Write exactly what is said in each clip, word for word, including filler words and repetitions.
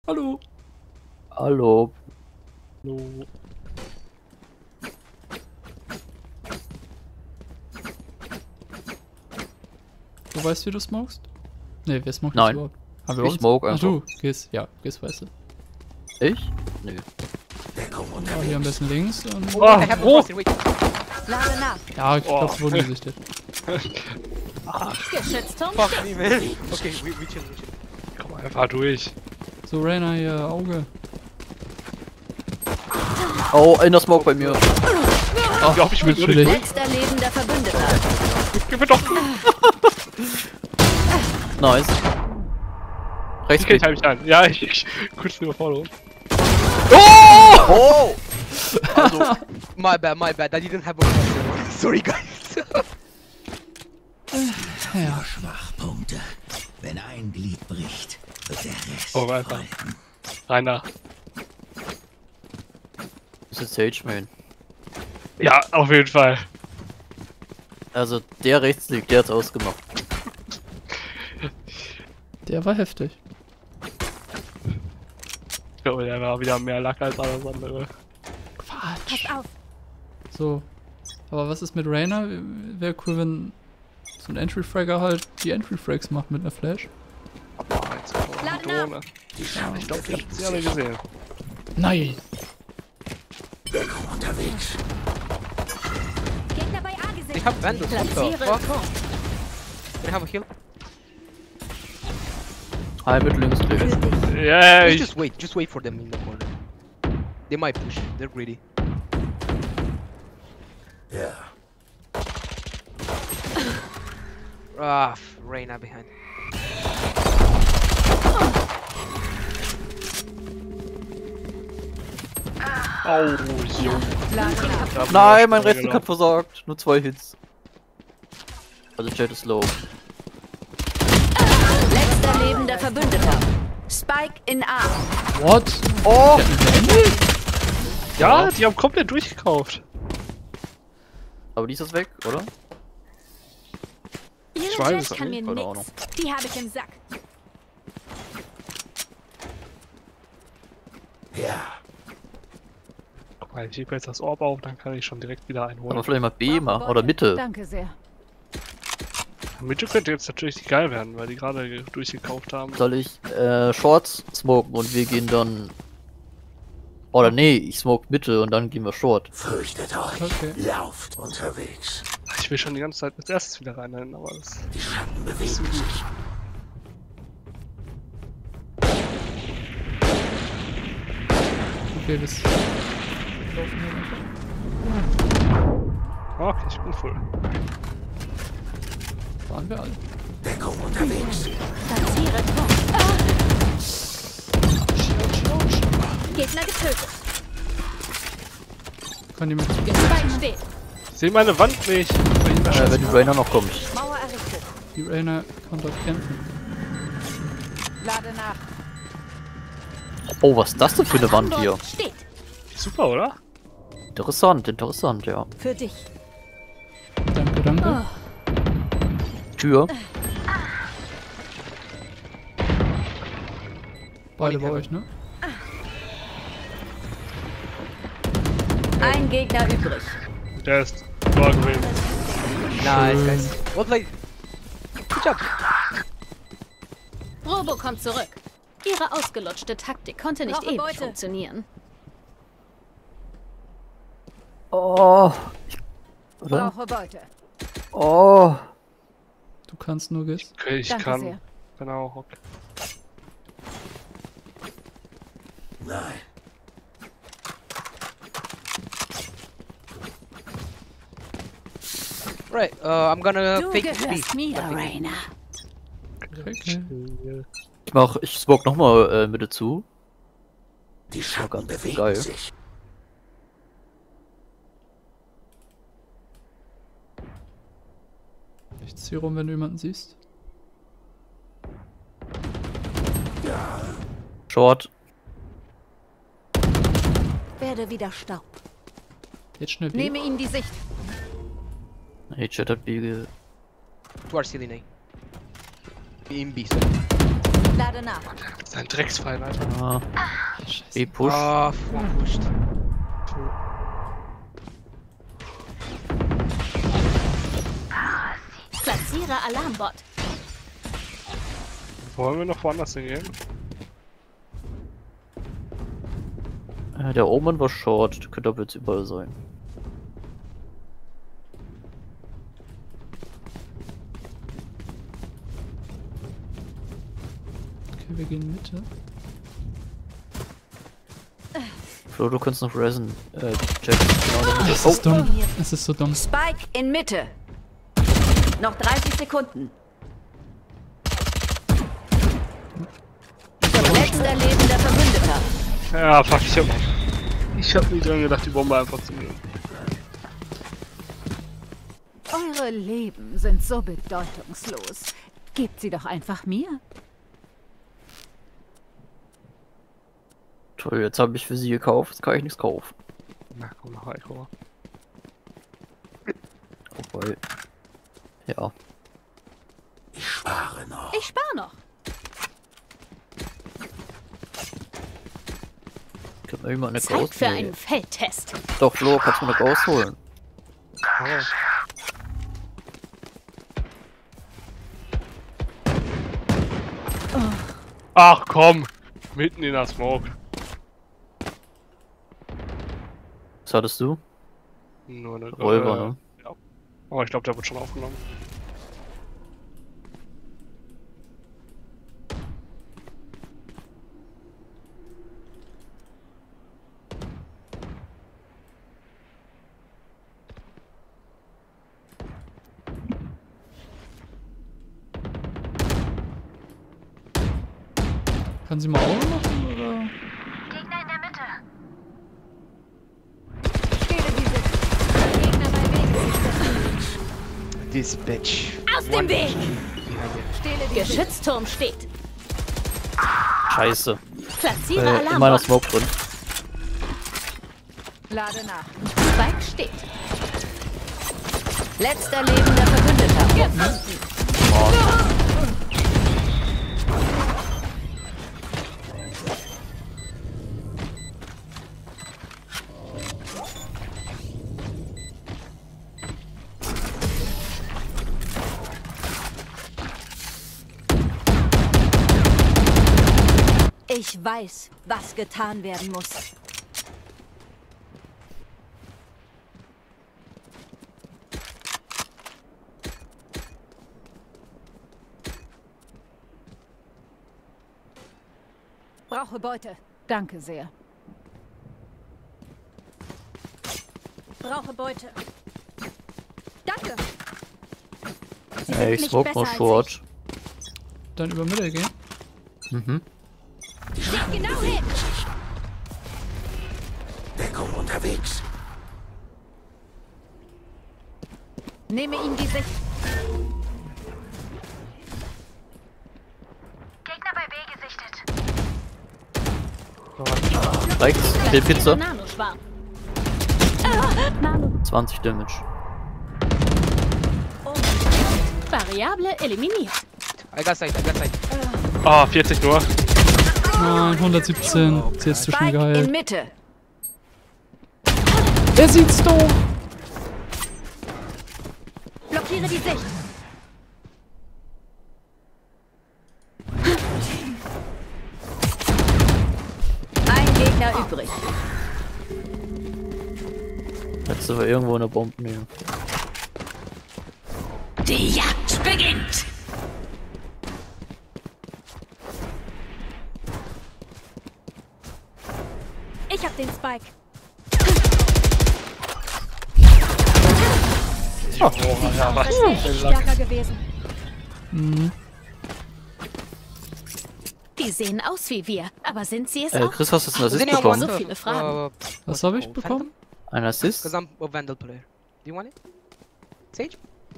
Hallo. Hallo. Hallo. Du weißt, wie du smokest? Ne, wer smoked Nein. überhaupt? Haben wir Ich uns? smoke Ach einfach. du, Giz, ja, Giz weißt du. Ich? Nö. Ja, hier ein bisschen links und... Oh, I have oh. oh. Wait. Lade nach. Ja, ich Oh. glaub, es wurde gesichtet. Geschützturm. Fuck me, man. Okay, we, we chill, we chill. Komm einfach durch. So, Rainer, hier, Auge. Oh, in der Smoke bei mir. Ich glaube, ich will nur natürlich. nicht. Letzter lebender Verbündeter. Gib mir doch. Nice. Rechts Ich geht. halte mich an. Ja, ich, ich kurz eine Überforderung. Oh! Also, my bad, my bad. I didn't have a Sorry, guys. Ja. Schwachpunkte. Wenn ein Glied bricht, wird der Rest Oh, einfach. folgen. Rainer. Das ist Sage Main. Ja, auf jeden Fall. Also der rechts liegt, der hat's ausgemacht. Der war heftig. Ich glaube, der war wieder mehr Lack als alles andere. Quatsch. Pass auf. So. Aber was ist mit Rainer? Wäre cool, wenn so ein Entry-Fragger halt die Entry-Frags macht mit einer Flash. Boah, jetzt kommt noch Lad die Drohne. Ich glaube, die habt sie alle gesehen. Nein! Deckung unterwegs. Gegner bei A gesehen. They have Vandals. What the Platziere fuck? Turm. They have a heal. Hi, mit links Für links. dich. Ja, Just, ich. just wait, just wait for them in the corner. They might push. They're greedy. Ja. Ah, f- Reyna behind. Au, jo. Lade nach. Ich hab Nein, nur mein schnell rechts hat versagt. Nur zwei Hits. Also Jet ist low. Letzter lebender Verbündeter. Spike in A. What? Oh! Ja, die haben komplett durchgekauft. Aber die ist das weg, oder? Ihre weiß Jet es kann mir nicht, keine nix. Die habe ich im Sack. Ja. Guck mal, ich hebe jetzt das Orb auf, dann kann ich schon direkt wieder einholen. Aber vielleicht mal B mal. Oder Mitte. Danke sehr. Mitte könnte jetzt natürlich geil werden, weil die gerade ge- durchgekauft haben. Soll ich äh, Shorts smoken und wir gehen dann... Oder nee, ich smoke Mitte und dann gehen wir Short. Fürchtet euch. Okay. Lauft unterwegs. Ich will schon die ganze Zeit als erstes wieder reinrennen, aber das Die Schatten bewegen sich. Okay, bis. Okay, ich bin voll. Waren wir alle. Deckung unterwegs. Platziere Turm. Gegner getötet. Kann jemand. Spike steht. Ich sehe meine Wand nicht. Äh, wenn die Rainer noch kommt. Mauer errichtet. Die Rainer kann dort kämpfen. Lade nach. Oh, was ist das denn für eine Wand hier? Steht. Super, oder? Interessant, interessant, ja. Für dich. Danke, danke. Tür. Beide bei euch, ne? Ein Gegner übrig. Der ist Tor gewesen. Nice, guys. Well played. Good job. Robo kommt zurück. Ihre ausgelutschte Taktik konnte nicht Brauche ewig Beute. funktionieren. Oh. Ich, oder? Brauche Beute. Oh. Du kannst nur Giz. Okay, ich Danke kann. sehr. Genau, okay. Nein. Right, uh, I'm gonna Du fake gehörst B. mir, Rainer. Okay. Ich mach, ich smoke nochmal äh, Mitte zu. Die Schatten Gott, bewegen geil. sich. Ich ziehe rum, wenn du jemanden siehst. Ja. Short. Werde wieder Staub. Jetzt schnell B. Nehme ihm die Sicht. Hey, Jet hat B ge... Towards ceiling A. In B, sorry. Lade nach. Das ist ein Drecksfall, Alter. Ah. B push. Ah, vorpusht. Platziere Alarmbot. Wollen wir noch woanders hingehen? Äh, der Omen war short, der könnte aber jetzt überall sein. Okay, wir gehen Mitte. Flo, du kannst noch resen. Äh, Jack. Genau, Es ist dumm. Es ist so dumm. Spike in Mitte. Noch dreißig Sekunden. Letzter lebender Verbündeter. Ja, fuck, ich hab... Ich hab nie dran gedacht, die Bombe einfach zu nehmen. Eure Leben sind so bedeutungslos. Gebt sie doch einfach mir. Toll, jetzt habe ich für sie gekauft, jetzt kann ich nichts kaufen. Na komm, noch Echo. Wobei. Ja. Ich spare noch. Ich spare noch. Kann man immer eine Zeit Ghost für nee. einen Feldtest. Doch, Flo, kannst du mir eine Ghost holen? Oh. Ach komm! Mitten in der Smoke. Was hattest du? Nur eine Revolver, äh, ne? Ja. Aber ich glaube, der wird schon aufgenommen. Kann sie mal Augen machen, oder? Gegner in der Mitte. Stehle diese. Gegner bei Weg. This bitch. Aus dem Weg! Behind you. Geschützturm steht. Scheiße. Platziere Äh, in meiner Alarmbot. Smoke drin. Lade nach. Spike steht. Letzter lebender Verbündeter. Gefunden. Ich weiß, was getan werden muss. Brauche Beute. Danke sehr. Brauche Beute. Danke. Sie Ey, ich sind nicht smoke besser mal als short. Dann über Mitte gehen. Mhm. ich. Steht genau hin. Deckung unterwegs. Nehme ihm die Sicht. Gegner bei B gesichtet. Rechts, der Pizza. Nanoschwarm. Ah, Nano. zwanzig Damage. Variable eliminiert. I got sight, I got sight. Ah, vierzig nur. Nein, hundertsiebzehn. Oh, Sie ist zu schnell Spike in geheilt. Mitte. Er sieht's doch! Blockiere die Sicht. Ein Gegner übrig. Letzte war irgendwo in der Bombennähe. Die Jagd beginnt. Ich hab den Spike. Oh, ja, was? Das wäre echt stärker gewesen. Mhm. Die sehen aus wie wir, aber sind sie es Äh, auch? Chris, hast du einen Assist Does anyone bekommen? want So viele Fragen. Uh, Was habe ich bekommen? Ein Assist? Because I'm a Vandal player. Do you want it? Sage?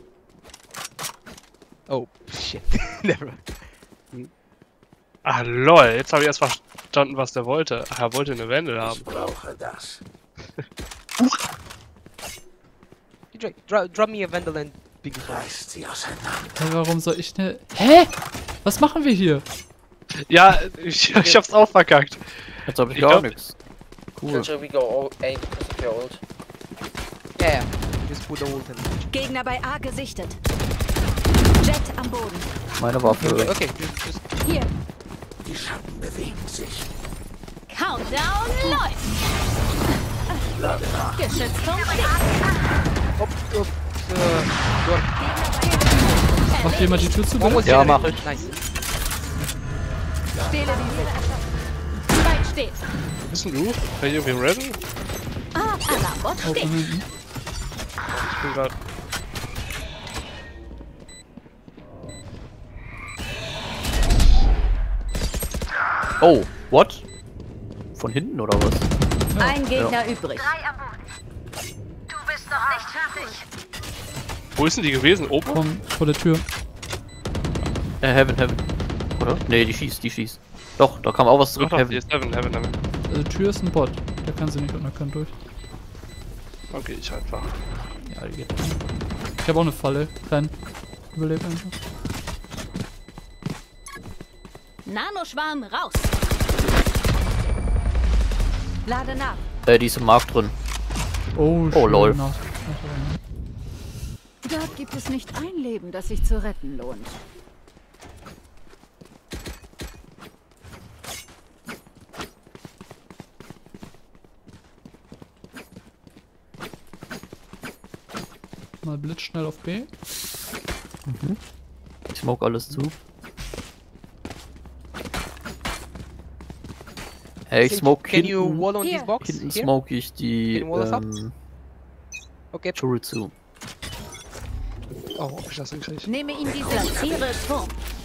Oh, shit. Never. Ah, lol, jetzt habe ich erst verstanden, was der wollte. Ach, er wollte eine Wende haben. Ich brauche das. Dre, dro drop me a Vandal and Biggie. Reißt sie auseinander. Hey, warum soll ich ne... Hä? Was machen wir hier? Ja, ich, ich hab's auch verkackt. Jetzt hab ich, Ich gar glaub- nichts. Cool. Killjoy, we go all A because of your ult. Yeah, yeah. Just put the ult in. Gegner bei A gesichtet. Jet am Boden. Meine Waffe. Okay, just, just Hier. Die Schatten bewegen sich. Countdown läuft. Geschützturm steht. up, up. Uh, door. Macht jemand die Tür zu, One bitte? was Ja, generator. mach ich. Nice. Stehle diese. Spike steht. Bist denn du? Kann ich irgendwie redden? Ah, Alarmbot Oh, steht. von hinten. Ich bin grad. Oh, what? Von hinten oder was? Ein Gegner übrig. Wo ist denn die gewesen? Oben? Komm, vor der Tür. Äh, Heaven, Heaven. Oder? Nee, die schießt, die schießt. Doch, da kam auch was Doch, zurück. doch, die Heaven. ist Heaven, Heaven, Heaven. Also Tür ist ein Bot. Der kann sie nicht unerkannt durch. Okay, ich einfach. Ja, die geht. Ich habe auch eine Falle. Renn. Überleb einfach. Nanoschwarm raus. Lade nach. Äh, die ist im Markt drin. Oh, Oh, schön. lol. Nach- Dort gibt es nicht ein Leben, das sich zu retten lohnt. Mal blitzschnell auf B. Ich smoke alles zu. Hey, ich smoke Can you hinten. wall on Hier. this box? Hinten Here? smoke ich die Can you wall us up? ähm, Okay. Turret zu. Oh, ob ich das hinkriege. Nehme ihn diese. Platziere Turm.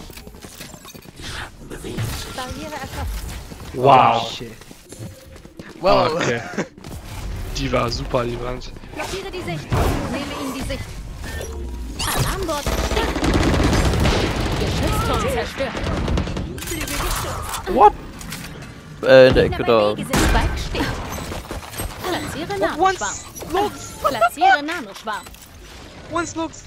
Barriere erschaffen. Wow. Shit. Ah, Well, okay. Die war super, die Wand. Blockiere die Sicht. Nehme ihn die Sicht. Alarmbot steht. Geschützturm zerstört. Flügel gestürzt. What? Äh, in der Gegner Ecke bei da. B gesetzt. Spike steht. Platziere one Nanoschwarm. looks, Platziere Nanoschwarm. one looks.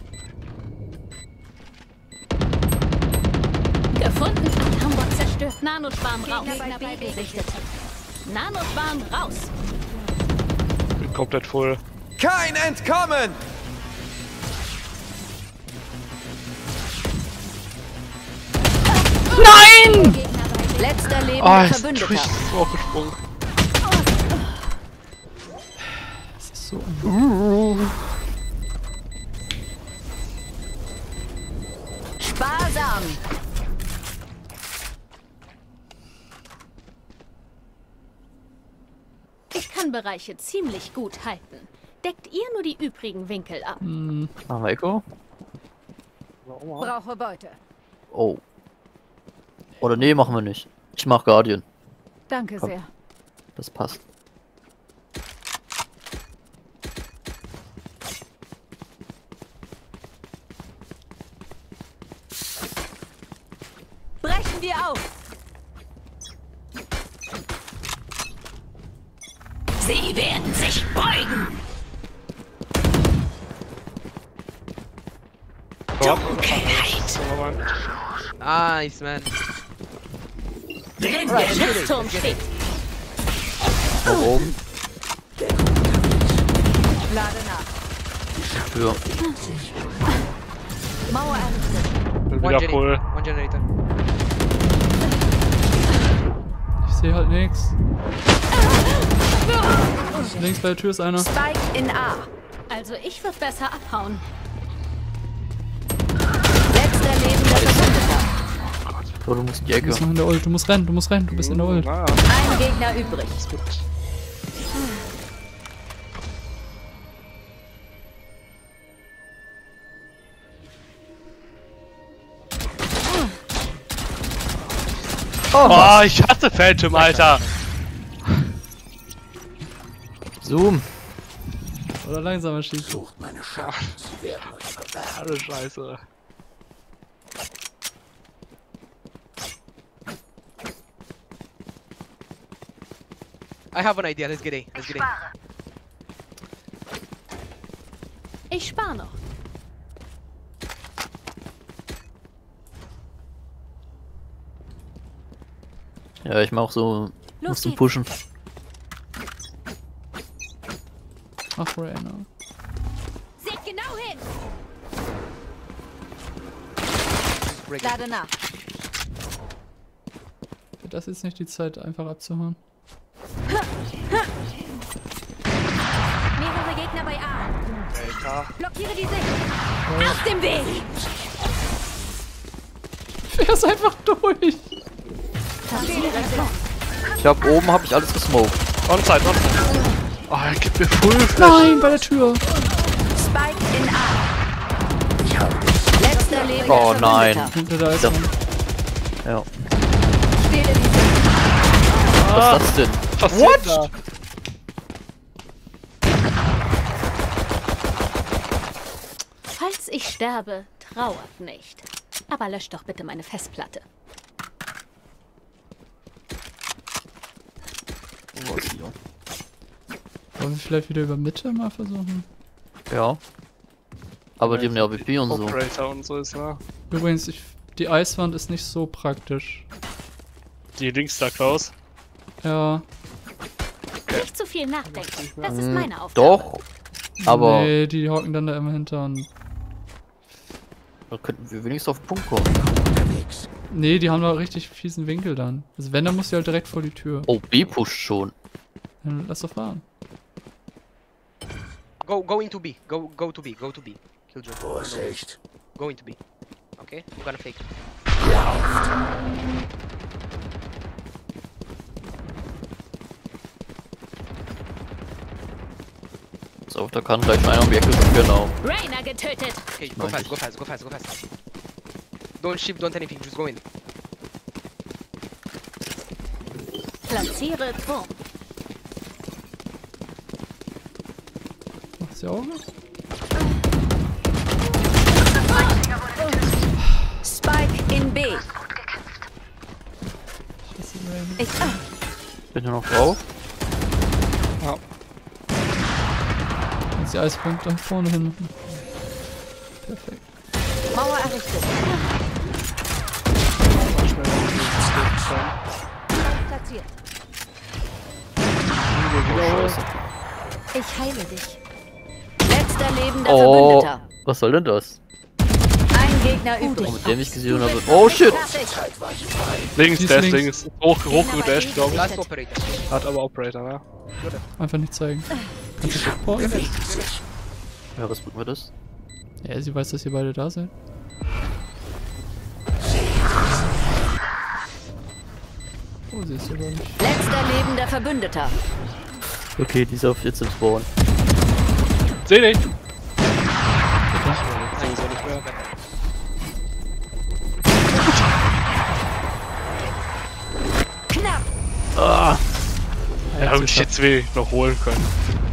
Gefunden. Alarmbot zerstört. Nanoschwarm raus. Gegner bei B gesichtet. Nanoschwarm raus. Bin komplett voll. Kein Entkommen! Gegner bei B. Letzter lebender Ah, jetzt Verbündeter. bin ich aufgesprungen. Das ist so un Sparsam. Ich kann Bereiche ziemlich gut halten. Deckt ihr nur die übrigen Winkel ab. Machen wir Echo? Brauche Beute. Oh. Oder nee, machen wir nicht. Ich mach Guardian. Danke Komm. sehr. Das passt. Brechen wir auf. Sie werden sich beugen. Dunkelheit. Nice, man. Drin Alright, let's get it, Geschützturm let's get steht. it. Nach oben. Lade nach. Tür. Mauer errichtet. Bin One wieder Jenny, voll. one generator. Ich sehe halt nichts. Links bei der Tür ist einer. Spike in A. Also ich würde besser abhauen. Letzter lebender Verbündeter. So, du musst in die Du Ecke. bist noch in der Ult. Du musst rennen, du musst rennen, du bist in der Ult. Ah, Ein Gegner übrig. ist gut. Oh, ich hasse Phantom, Alter. Zoom. Oder langsamer schießen. Sucht meine Schatten. Sie werden euch verbergen. Alle Scheiße. I have an idea. Let's get A. Let's get A. Ich spar noch. Ja, ich mach so. Los Muss zum geht's. Pushen. Ach, Rainer. Seht genau hin! Break. Lade nach. Wird das jetzt nicht die Zeit, einfach abzuhauen? Mehrere Gegner bei A. Alter. Blockiere die Sicht. Aus dem Weg! Er ist einfach durch! Ich hab oben hab ich alles gesmoked. Onside, onside. Oh, er gibt mir Full Flash. Nein, bei der Tür! Spike in A. Letzter Leben. Oh nein. Hinter da ist Ja. man. Ja. Stehle die Sicht. Was ist das denn? Was passiert da? Falls ich sterbe, trauert nicht. Aber löscht doch bitte meine Festplatte. Was hier? Wollen wir vielleicht wieder über Mitte mal versuchen? Ja. Aber die haben ja A W P und so. Operator und so ist, ja. Übrigens, ich, die Eiswand ist nicht so praktisch. Die links da, Klaus. Ja. Nicht zu viel nachdenken. Das ist Hm, meine Aufgabe. Doch. Aber Nee, die hocken dann da immer hinter und. da könnten wir wenigstens auf den Punkt kommen. Nee, die haben da richtig fiesen Winkel dann. Also wenn, dann muss die halt direkt vor die Tür. Oh, B pusht schon. Dann lass doch fahren. Go, go into B. Go, go to B. Go to B. Killjoy. Vorsicht. Go into B. Okay, I'm gonna fake. So, auf der kann gleich einer um die Ecke kommen, genau. Rainer getötet. Okay, go Meinte fast, ich. go fast, go fast, go fast. Don't shift, don't anything, just go in. Platziere Turm. Macht sie auch was? Spike in B. Scheiße, Rainer. Ich, ah, Bin nur noch drauf. Jetzt die Eispunkte da vorne hin machen. Perfekt. Mauer errichtet. Platziert. Oh, Scheiße. Ich heile dich. Letzter lebender Oh, Verbündeter. was soll denn das? Ein Gegner übrig. Oh, mit dem ich gesehen habe. Oh shit! Fertig. Links, Die ist der ist links. links. Hoch, hochgedasht, glaube Last operator. ich. Hat aber Operator, ne? Einfach nicht zeigen. Kannst du supporten? Ja, was bringt mir das? Ja, sie weiß, dass ihr beide da seid. Oh, sie ist aber nicht. Letzter lebender Verbündeter. Okay, die ist auf jetzt im Spawn. Seh dich! Nice, so nicht mehr. Knapp. Ah! Ja, hab ich jetzt will noch holen können.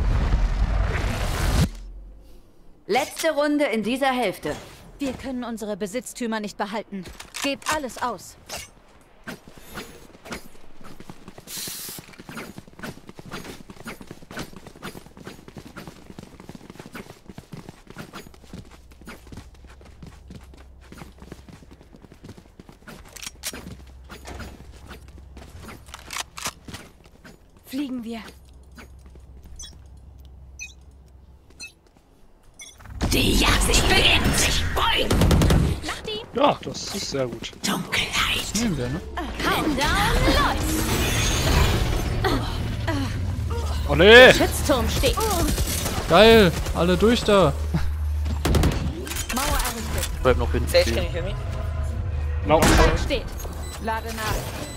Letzte Runde in dieser Hälfte. Wir können unsere Besitztümer nicht behalten. Gebt alles aus. Fliegen wir. Die Jagd beginnt. Ja, das ist sehr gut. Dunkelheit. Nehmen wir, ne? Countdown läuft. Oh nee! Schützturm steht. Geil! Alle durch da! Mauer errichtet. Bleib noch hinten Sage, can stehen. you hear me? No. Steht. Lade nach.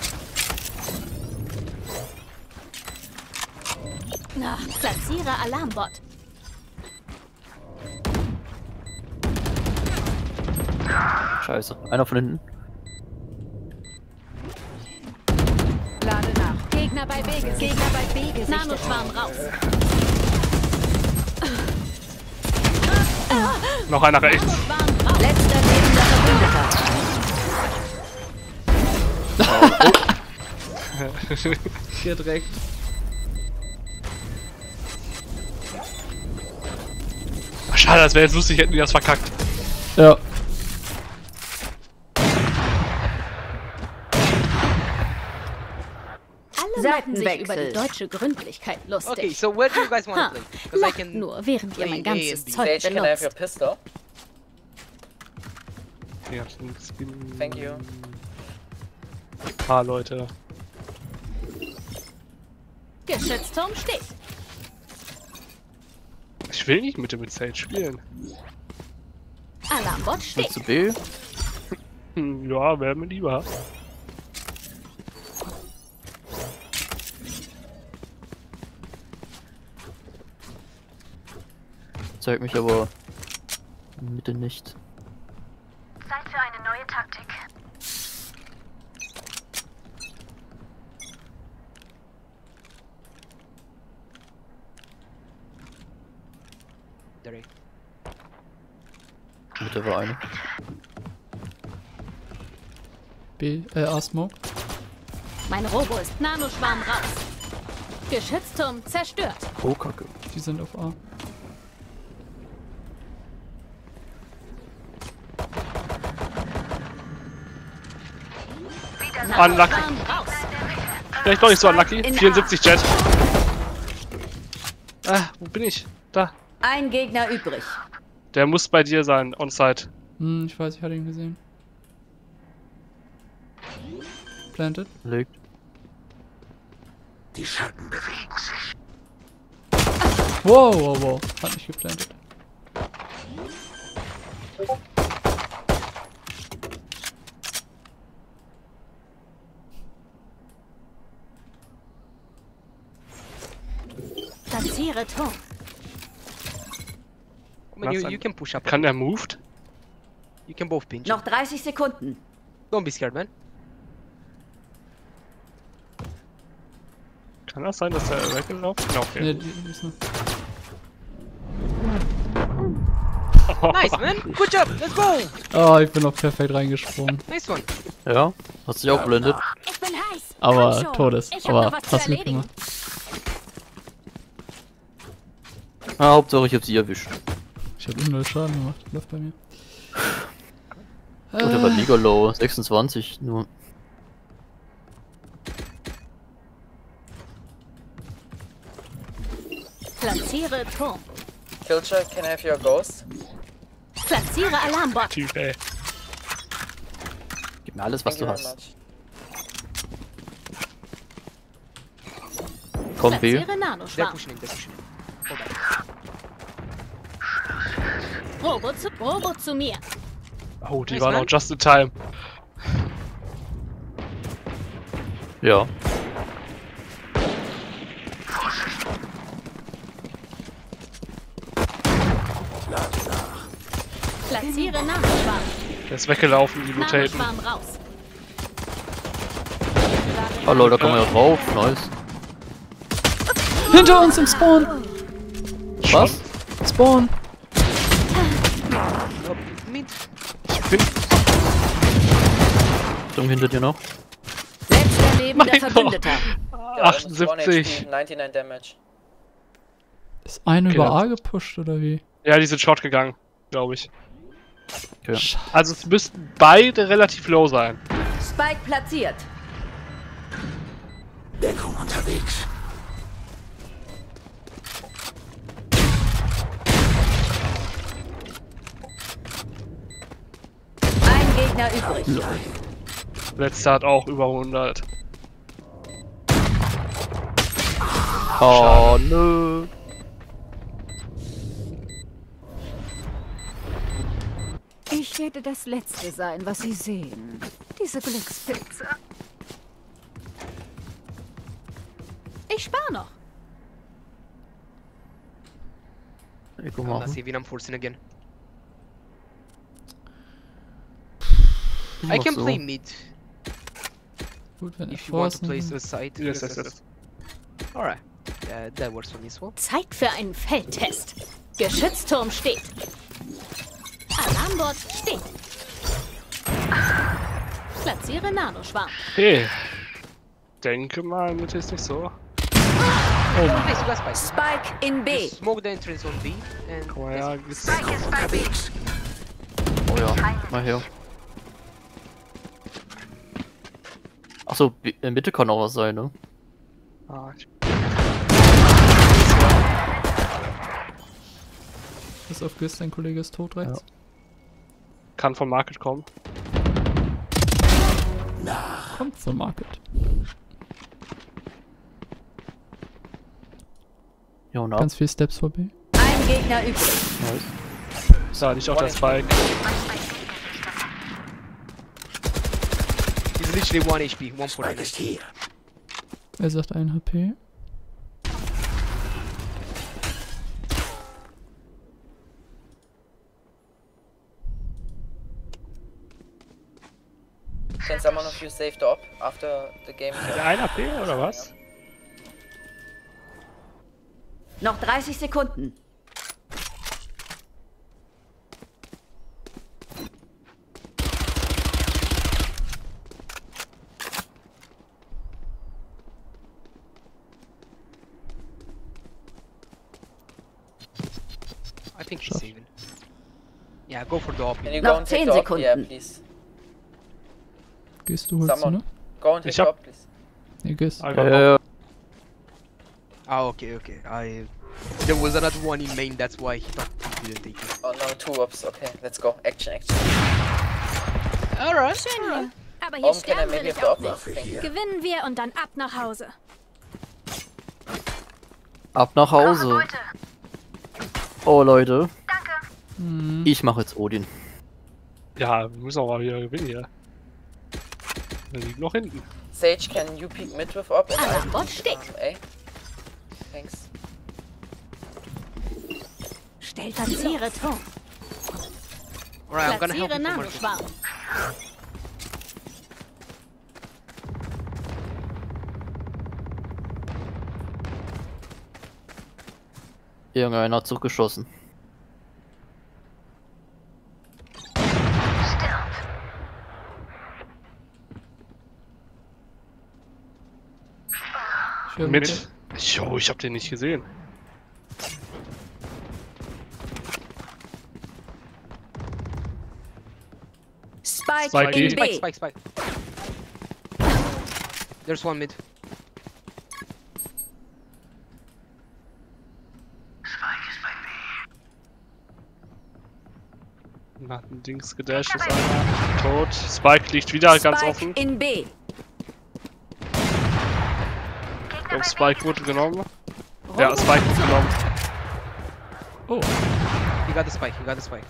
Na, platziere Alarmbot. Scheiße. Einer von hinten. Lade nach. Gegner bei B gesichtet. Gegner bei B gesichtet. Nanoschwarm raus. Noch einer rechts. Nanoschwarm raus. Letzter lebender Verbündeter. Hier direkt. Ach, schade, das wäre jetzt lustig, hätten die das verkackt. Ja. machen sich über die deutsche Gründlichkeit lustig. Okay, so where do you guys want Ha, to play? Because I lacht can nur, während ihr play mein A ganzes and B. Zeug Sage, can I have your benutzt. pistol? Ja, es gibt Thank you. ein paar Leute. Geschützturm steht. Ich will nicht mit dem Sage spielen. Alarmbot steht. Willst du B? Hm, ja, wäre mir lieber. Zeigt mich aber in der Mitte nicht. Zeit für eine neue Taktik. there. Mitte war eine. B, äh, A-Smoke. Mein Robo ist Nanoschwarm raus. Geschützturm zerstört. Oh, Kacke. Die sind auf A. Unlucky. Nanoschwarm raus. Vielleicht doch nicht so unlucky. In vierundsiebzig Jet. Ah, wo bin ich? Da. Ein Gegner übrig. Der muss bei dir sein, on-site. Hm, ich weiß, ich hatte ihn gesehen. Planted. Legt. Die Schatten bewegen sich. Wow, wow, wow. Hat nicht geplantet. Platziere Turm. I mean, you, you can push up. Kann der moved? You can both pinch. Noch dreißig Sekunden. Don't be scared, man. Kann das sein, dass der weggelaufen ist? Ja, okay. Ne, die, die ist noch. Nice, man. Good job. Let's go. Oh, ich bin noch perfekt reingesprungen. Nice one. Ja, hast dich auch blendet. Ich bin heiß. Aber Komm schon. Todes. Ich hab Aber noch was zu hast du nicht erledigen. gemacht. Ah, Hauptsache ich hab sie erwischt. Ich hab ihm null Schaden gemacht. Läuft bei mir. Und der war mega low. sechsundzwanzig nur. Platziere Turm. Killjoy, can I have your ghost? Platziere Alarmbot. Typ, ey. Gib mir alles, was Thank du you very hast. much. Komm, B. Platziere They're Nanoschwarm. pushing in, they're pushing in. Hold on. Robo zu, Robo zu mir. Oh, die Nice, waren man. auch just in time. Ja. Platziere Nanoschwarm. Der ist weggelaufen, die Mutaten. Nanoschwarm raus. Oh lol, da kann man ja drauf. Nice. Hinter uns im Spawn! Was? Spawn! Mid. Ich bin. Stimmt hinter dir noch. Letzter lebender Mein Gott. Verbündeter. Yeah, almost one achtundsiebzig. H P, neunundneunzig Damage. Ist eine Okay, über dann- A gepusht oder wie? Ja, die sind short gegangen, glaube ich. Okay. Also es müssten beide relativ low sein. Spike platziert. Deckung unterwegs. Ein Gegner übrig. Letzter hat auch über hundert. Oh nö. Ich werde das Letzte sein, was Sie sehen. Diese Glückspilze. Ich spar noch. Ey, guck I'm mal. not saving, I'm forcing again. I Mach can so. play mid Gut, wenn er if you want to forcen play will. the side. Yes, yes, yes. Alright. Uh, that works for me as well. Zeit für einen Feldtest. Geschützturm steht. Alarmbot steht. Platziere Nanoschwarm. Okay. Denke mal, Mitte ist nicht so. Oh, nice, you got spice. Spike in B. Just smoke the entrance on B and Guck mal, ja, gibt's. Unterwegs. Oh ja, mal her. Achso, B- in Mitte kann auch was sein, ne? Ah, ich Bis auf Giss, dein Kollege ist tot rechts. kann vom Market kommen. Kommt von Market. Ja, und ab. Ganz viel Steps vor B. Ein Gegner übrig. Nice. Da nicht auf der Spike. He's literally one H P, one Spike ist hier. Er sagt ein H P. Can someone of you save the op after the game? Der ein A P oder was? Noch dreißig Sekunden. I think he's saving. Yeah, go for the op. Can you Noch go and take zehn the op? Sekunden. Yeah, please. Gehst du, holst du, Someone. ne? Go and take Ich the hab- op, please. Nee, Giss. Ah, Ja, ja, ja. Ah, okay, okay. I. There was another one in main, that's why he thought he didn't take it. Oh no, two ops. Okay, let's go. Action, action. Alright. Schön hier. Aber hier Warum can I sterben will maybe ich have the auch op? nicht. Waffe Thank you. hier. Gewinnen wir und dann ab nach Hause. Ab nach Hause. Oh Leute, Hm. ich mache jetzt Odin. Ja, wir müssen auch mal wieder gewinnen hier. Wir liegen noch hinten. Sage, can you peek mid with op? And I Alarmbot peek, steht. um, A. Thanks. Stellt das Platziere Turm. Alright, I'm gonna help Platziere you for market. Nanoschwarm. Irgendeiner hat zurückgeschossen. Ich höre Mit. Jo, ich hab den nicht gesehen. Spike, Spike in B. B. Spike, spike, spike. There's one mid. Nach dem Dings gedasht ist einer. Tot. Spike liegt wieder ganz Spike offen. in B. Ich glaub, Spike wurde genommen. Ja, Spike wurde genommen. Oh, You got the spike, you got the spike.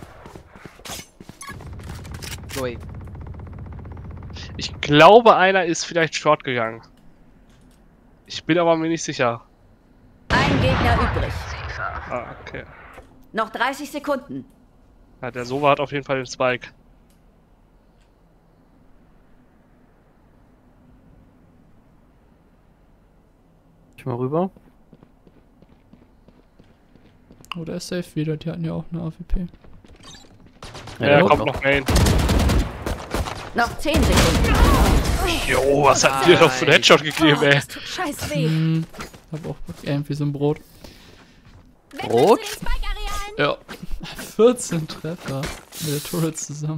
Go A. Ich glaube, einer ist vielleicht short gegangen. Ich bin aber mir nicht sicher. Ein Gegner übrig. Ah, okay. Noch dreißig Sekunden. Ja, der Sova hat auf jeden Fall den Spike. Ich mal rüber. oh, der ist safe wieder. Die hatten ja auch eine A W P. Ja, der er kommt noch Main. Noch zehn Sekunden. Jo, was hat dir doch für einen Headshot gegeben, Oh, ey? das tut scheiß weh. Hm, hab auch irgendwie so ein Brot. Wechseln Rot? zu den Spike-Arealen. Ja, vierzehn Treffer mit der Turret zusammen.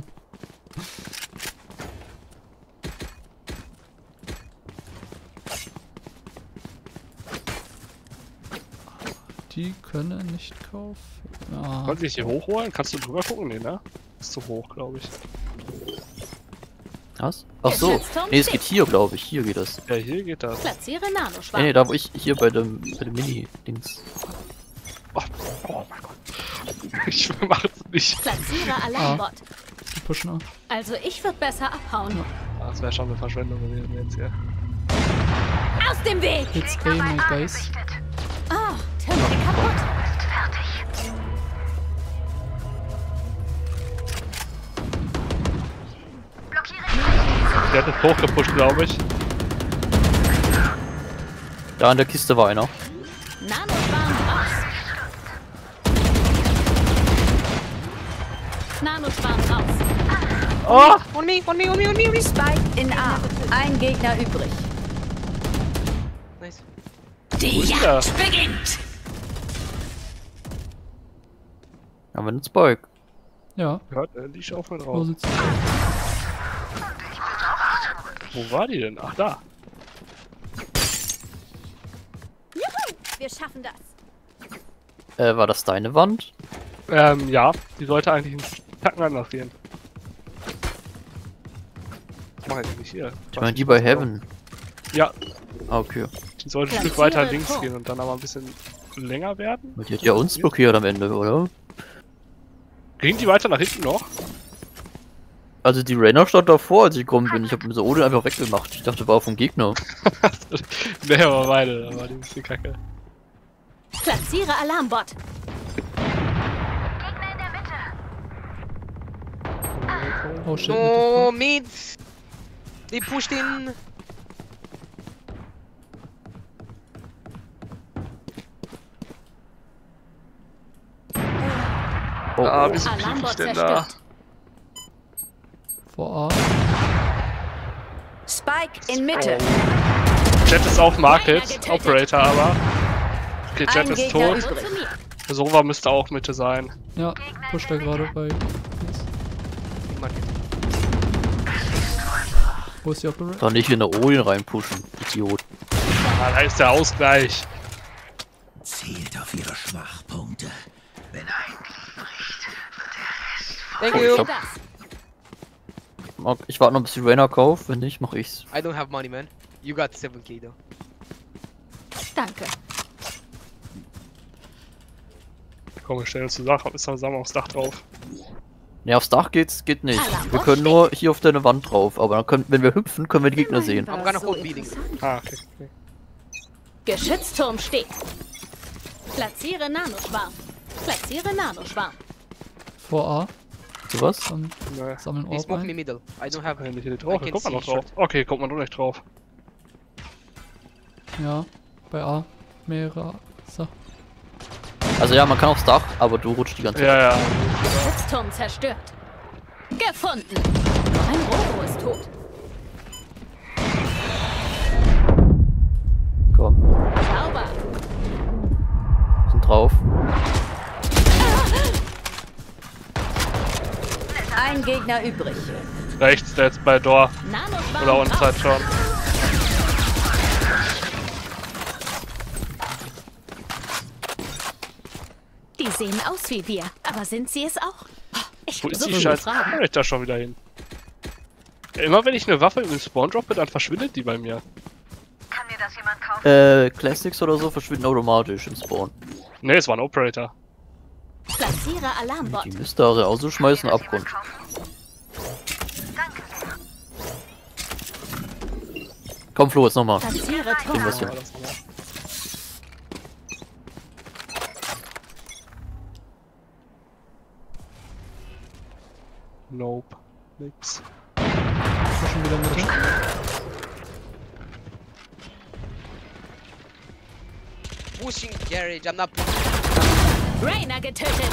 Die können nicht kaufen. Ah, Kannst du dich hier hochholen? Kannst du drüber gucken? Nee, ne? Ist zu hoch, glaube ich. Was? Ach so. Nee, es geht hier, glaube ich. Hier geht es. Ja, hier geht das. Platziere Nee, Nanoschwarm. nee, da wo ich hier bei dem, bei dem Mini-Dings. Oh, oh mein Gott. Ich mach's nicht. Platziere Alarmbot. die pushen auch. Also ich würde besser abhauen. Ah, das wäre schon eine Verschwendung gewesen jetzt hier. Aus dem Weg! It's A, my guys. Oh, Terminal kaputt. Der hat jetzt hochgepusht, glaube ich. Da in der Kiste war einer. Nanoschwarm raus. Nanoschwarm raus. Oh! On me, on me, on me, on me, on me. Spike in A. Ein Gegner übrig. Nice. Wo ist der? Haben wir einen Spike. Ja, Ja, der liegt auf und wo drauf. sitzt Wo war die denn? Ach, da. Wir schaffen das. Äh, war das deine Wand? Ähm, ja, die sollte eigentlich einen Tacken anders gehen. Was mach ich nicht hier? Ich meine, die bei Heaven. Ja, Ah, okay. die sollte ein Stück Platziere weiter links Tor. gehen und dann aber ein bisschen länger werden. Die hat ja uns blockiert am Ende, oder? Ging die weiter nach hinten noch? Also die Rainer stand davor, als ich gekommen bin. Ich habe mir so Odin einfach weggemacht. Ich dachte, war vom Gegner. Nee, aber beide, da war die ein bisschen kacke. Platziere Alarmbot. Oh shit. No, Mitte. mid. They pushed in. Oh, Ah, oh. wieso piek ich Alarmbot denn da? zerstört. Vor A. Spike in Mitte. Jet ist auf Market, Rainer getötet. Operator aber. Okay, Jet Ein ist Gegner tot. übrig. Zu mir. Der Sova müsste auch Mitte sein. Ja, pusht er gerade bei. Wo ist die Operator? Doch nicht in der Odin reinpushen, Idiot. Ah, da ist der Ausgleich. Zielt auf ihre Schwachpunkte. Wenn ein Glied bricht, wird der Rest. Thank Oh, you. ich hab- Mag- Ich warte noch bis die Rainer kauft, wenn nicht, mach ich's. I don't have money, man. You got seven K though. Danke. Komm, wir stellen uns zusammen, ist zusammen aufs Dach drauf. Ne, aufs Dach geht's, geht nicht. Alarm, Wir was können nur hier auf deine Wand drauf, aber dann können, wenn wir hüpfen, können wir die Gegner sehen. I'm gonna hold beating. Ah, okay. okay. Geschützturm steht. Platziere Nanoschwarm. Platziere Nanoschwarm. Vor A. So was? Dann Nee. sammeln They Orb smoke me ein. middle. I don't have. Wenn nicht hier I drauf, can guck mal see noch drauf. short. Okay, guck mal nur nicht drauf. Ja, bei A. Mehrere Sachen. Also ja, man kann aufs Dach, aber du rutschst die ganze Zeit. Ja, ja. Geschützturm zerstört. Gefunden. Mein Robo ist tot. Komm, Sauber. sind drauf. Ein Gegner übrig. Rechts, der jetzt bei Door. Nanoschwarm Oder Onside raus. schon. Die sehen aus wie wir, aber sind sie es auch? Ich Wo habe ist so die viele Scheiße? Fragen. Komm ich da schon wieder hin. Immer wenn ich eine Waffe im Spawn droppe, dann verschwindet die bei mir. Äh, Classics oder so verschwinden automatisch im Spawn. Ne, es war ein Operator. Platziere Alarmbot. Die müsste also ausschmeißen, Abgrund. Komm, Flo, jetzt nochmal. Platziere Kriegen wir's Tor. hin. Nope. Nix. Pushen wieder Mitte. Pushing garage. I'm not. Rainer getötet.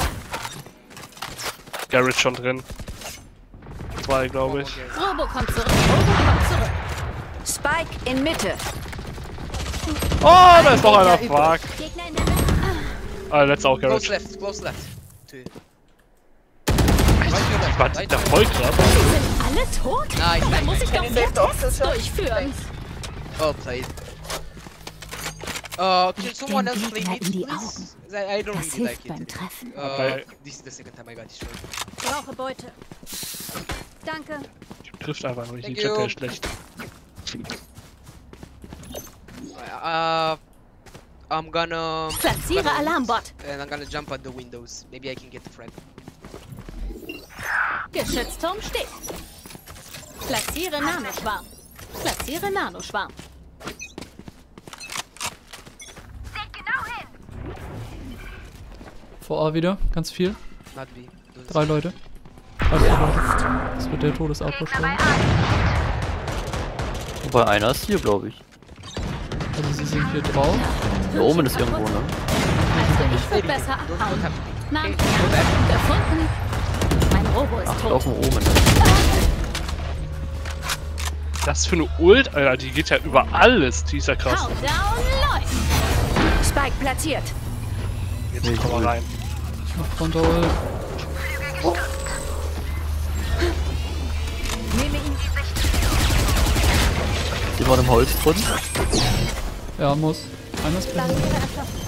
Garrett schon drin. Zwei, glaube ich. Robo kommt zurück. Robo kommt zurück. Spike in Mitte. Oh, da ist noch einer. Gegner übrig. Fuck. Gegner in der Mitte. Ah, letzter auch Close Garrett. left. Close left. Two. War die da voll krass? Sie sind alle tot? Nice. Dann muss ich doch you mehr save the Tests officer? durchführen. Well played. Uh, can Blick someone dem else play Gegner mid, in die please? I, I don't Das really hilft like beim it. Treffen. Uh, this is the second time I got destroyed. Brauche Beute. Danke. Trifft einfach nur nicht. Die Thank Jet, der you. ist schlecht. Uh, I'm gonna. Platziere gonna- Alarmbot. And I'm gonna jump at the windows. Maybe I can get the frag. Geschützturm steht. Platziere Nanoschwarm. Platziere Nanoschwarm. Vor A wieder, ganz viel. Not B. Don't Drei Leute. Drei vier Leute. Das wird der Todesabrush sein. Wobei einer ist hier, glaube ich. Also sie sind hier drauf. Da oben ist irgendwo, ne? Also ich würde besser Don't, don't abhauen. have Na, Okay, ja, go back. gefunden. Mein Robo ist Ach, tot. auf dem oben. Das für eine Ult, Alter, die geht ja über alles. Die ist ja krass. Countdown läuft. Spike platziert. Jetzt komm mal rein. Noch Frontal. Nehme ihn. Ist jemand im Holz drin? Ja, muss. Einer ist Barriere blendet. erschaffen.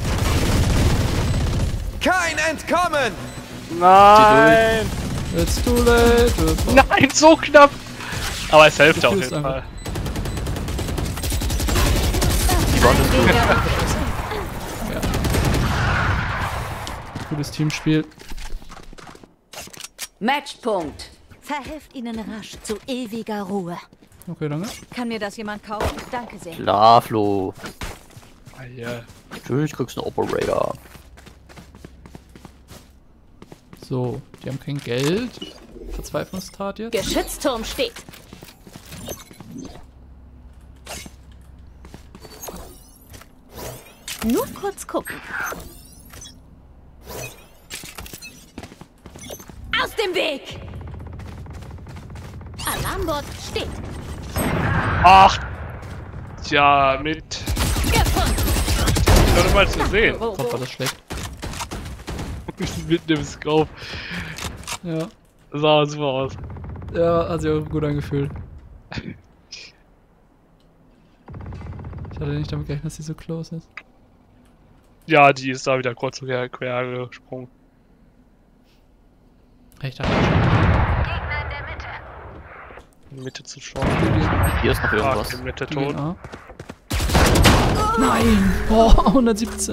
Kein Entkommen! Nein! It's too late. Nein, so knapp! Aber es hilft auf Diffuse jeden Fall. Die Wand ist gut. Gutes Teamspiel. Matchpunkt. Verhelft ihnen rasch zu ewiger Ruhe. Okay, danke. Kann mir das jemand kaufen? Danke sehr. Klar, Flo. Ah, ja. Natürlich kriegst du einen Operator. So, die haben kein Geld. Verzweiflungstat jetzt. Geschützturm steht. Nur kurz gucken. Aus dem Weg! Alarmbord steht. Ach! Tja, mit. Gefunden. Ich kann mal zu sehen. Gott, war das schlecht. Mit dem Scope. Ja. Das sah super aus. Ja, hat sich auch gut angefühlt. Ich hatte nicht damit gerechnet, dass sie so close ist. Ja, die ist da wieder kurz quer, quer gesprungen. Ich dachte In die Mitte zu schauen. Hier ist noch Ah, irgendwas. in die Mitte schon. tot. Ah. Nein! Oh, hundertsiebzehn.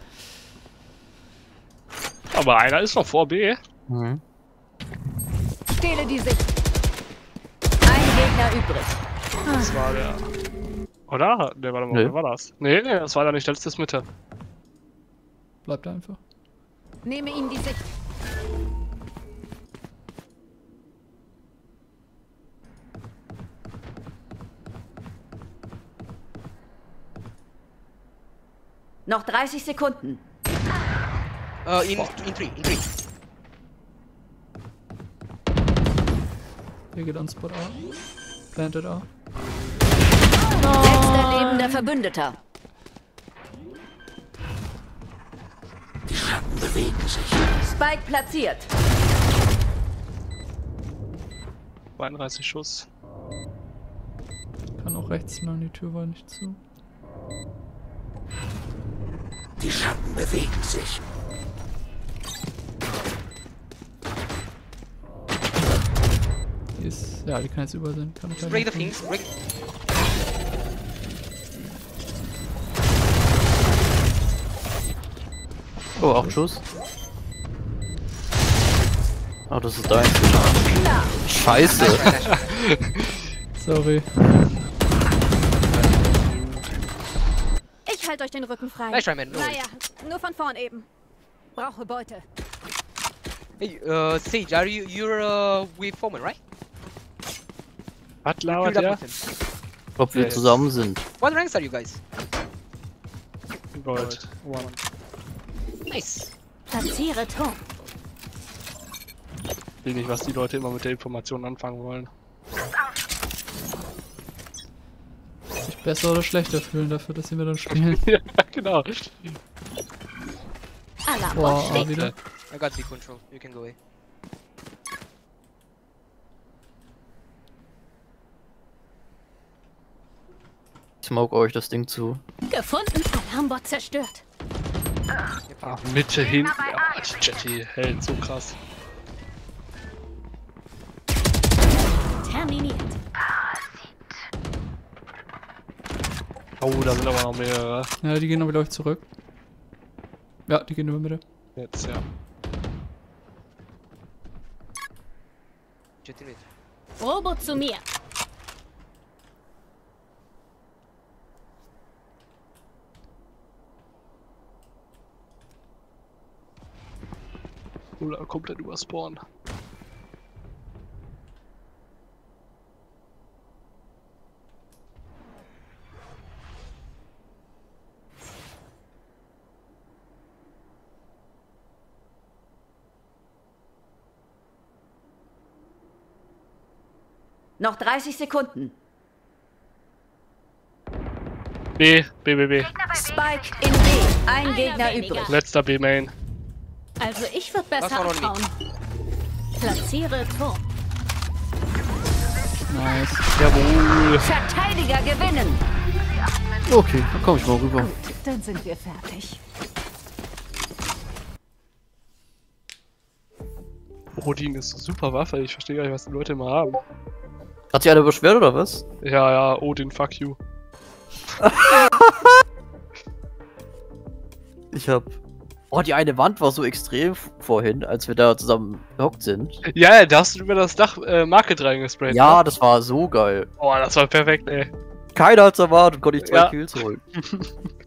Aber einer ist noch vor B. Mhm. Stehle die Sicht. Ein Gegner übrig. Das war der. Oder? Ne, warte mal, Nö. wer war das? Nee, nee, das war der nicht, das ist Mitte. Bleibt da einfach. Nehme ihm die Sicht. Noch dreißig Sekunden. Uh, in in three, in three. Der geht on Spot A. Planted A. Letzter lebender Verbündeter. Die Schatten bewegen sich. Spike platziert. zweiunddreißig Schuss. Kann auch rechts lang, die Tür war nicht zu. Die Schatten bewegen sich. Die ist. Ja, die kann jetzt über sein. Kann Break the things. Break. Oh, acht Schuss. Oh, das ist dein. Scheiße. Sorry. Ich halte euch den Rücken frei. Nice try, man. No worries. Naja, nur von vorn eben. Brauche Beute. Hey, uh, Sage, are you you're uh with Foreman, right? Was You labert killed der? up with him. Ob wir Ja, zusammen sind. What ranks are you guys? Gold. One. Nice. Platziere Turm. Ich will nicht, was die Leute immer mit der Information anfangen wollen. Sich besser oder schlechter fühlen dafür, dass sie mir dann spielen. Ja, genau. Alarmbord Boah, A steht. wieder. I got B control. You can go away. Smoke euch das Ding zu. Gefunden. Alarmbord zerstört. Ach, Mitte hin. Ja, die Jetty hält so krass. Terminiert. Oh, da sind aber noch mehrere. Ja, die gehen aber, glaube ich, zurück. Ja, die gehen über Mitte. Jetzt, ja. Jetty mid. Robo zu mir. Oder komplett überspawnen. Noch dreißig Sekunden. B, B, B, B. Spike in B. Ein Einer Gegner weniger. übrig. Letzter B-Main. Also ich würde besser Das war noch nie. abhauen. Platziere Turm. Nice. Jawohl. Verteidiger gewinnen. Okay, dann komm ich mal rüber. Gut, dann sind wir fertig. Odin ist eine super Waffe, ich verstehe gar nicht, was die Leute immer haben. Hat sich einer beschwert oder was? Ja, ja, Odin, fuck you. Ich hab... Oh, die eine Wand war so extrem vorhin, als wir da zusammen gehockt sind. Ja, ja, da hast du über das Dach äh, Market reingesprayt. Ja, ne? das war so geil. Oh, das war perfekt, ey. Keiner hat's erwartet, konnte ich zwei Ja. Kills holen.